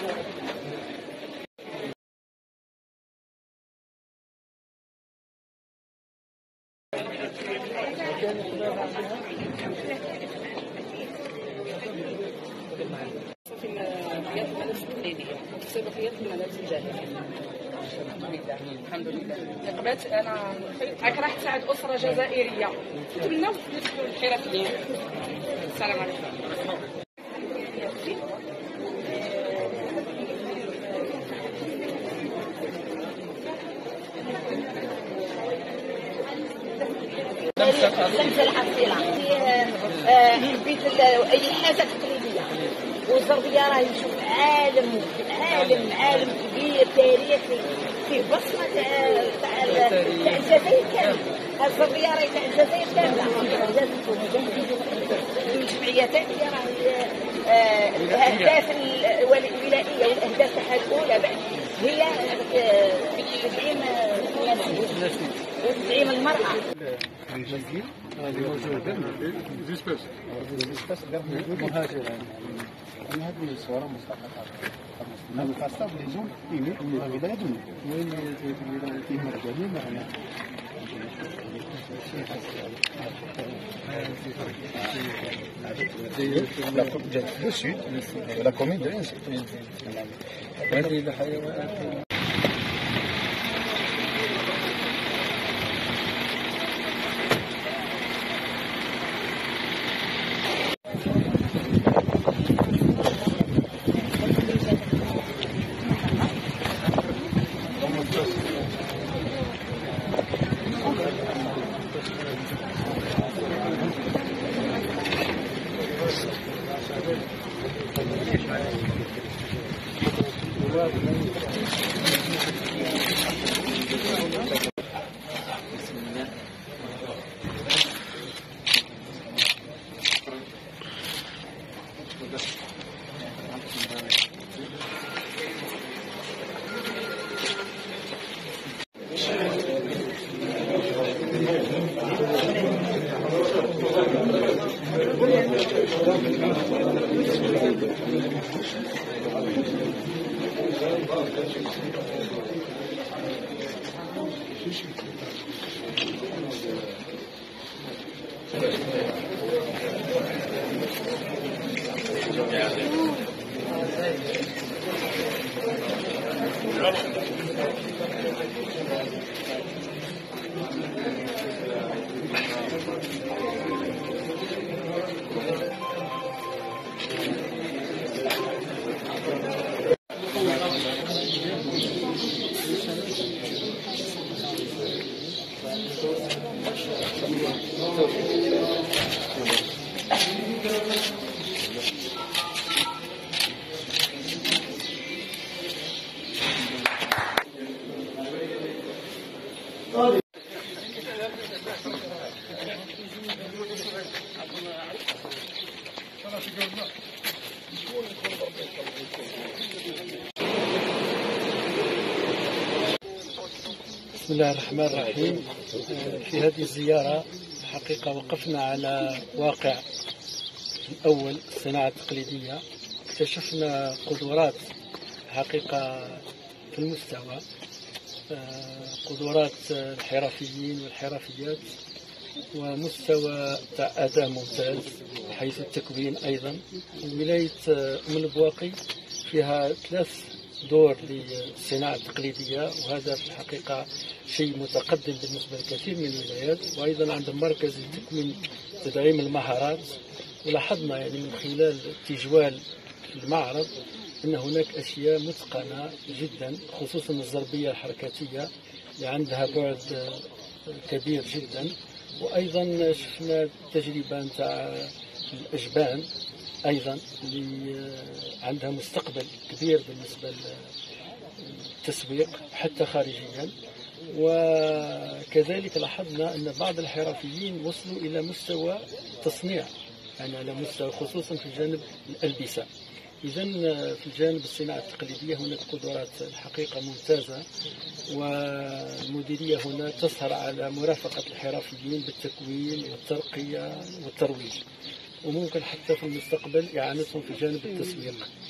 في خياط الملابس التقليديه وتصير خياط الملابس الجاهزه. الحمد لله. نقبات انا راك راح تساعد اسره جزائريه تمناو يدخلوا الحرفيين. السلام عليكم. سمسة الحصيلة حبيت أي حاجة تقليدية، والزربية راهي نشوف عالم كبير تاريخي فيه بصمة تاع الجزائر كاملة. الزربية راهي تاع الجزائر كاملة، الجمعيات هذه راهي الأهداف الولائية والأهداف تاعها الأولى بعد هي تدعيم المرأة. هذه الصورة مستحقة. أنا خاصة بليزون إيمي الولاية دوني. وين الولاية دوني معنا. Le sud de la commune de Linz. هذه الحيوانات بسم الله الرحمن الرحيم. في هذه الزيارة الحقيقة وقفنا على واقع الأول الصناعة التقليدية. اكتشفنا قدرات حقيقة في المستوى، قدرات الحرفيين والحرفيات، ومستوى تاع أداء ممتاز حيث التكوين. أيضا ولاية أم البواقي فيها 3 دور للصناعة التقليدية، وهذا في الحقيقة شيء متقدم بالنسبة لكثير من الولايات. وأيضا عندهم مركز لتكوين تدعيم المهارات. ولاحظنا يعني من خلال التجوال في المعرض أن هناك أشياء متقنة جدا، خصوصا الزربية الحركاتية اللي عندها بعد كبير جدا. وأيضا شفنا تجربة نتاع الأجبان أيضا اللي عندها مستقبل كبير بالنسبة للتسويق حتى خارجيا. وكذلك لاحظنا أن بعض الحرفيين وصلوا إلى مستوى تصنيع، يعني على مستوى خصوصا في جانب الألبسة. إذن في الجانب الصناعة التقليدية هناك قدرات الحقيقة ممتازة، والمديرية هنا تسهر على مرافقة الحرفيين بالتكوين والترقية والترويج، وممكن حتى في المستقبل إعانتهم في جانب التسويق.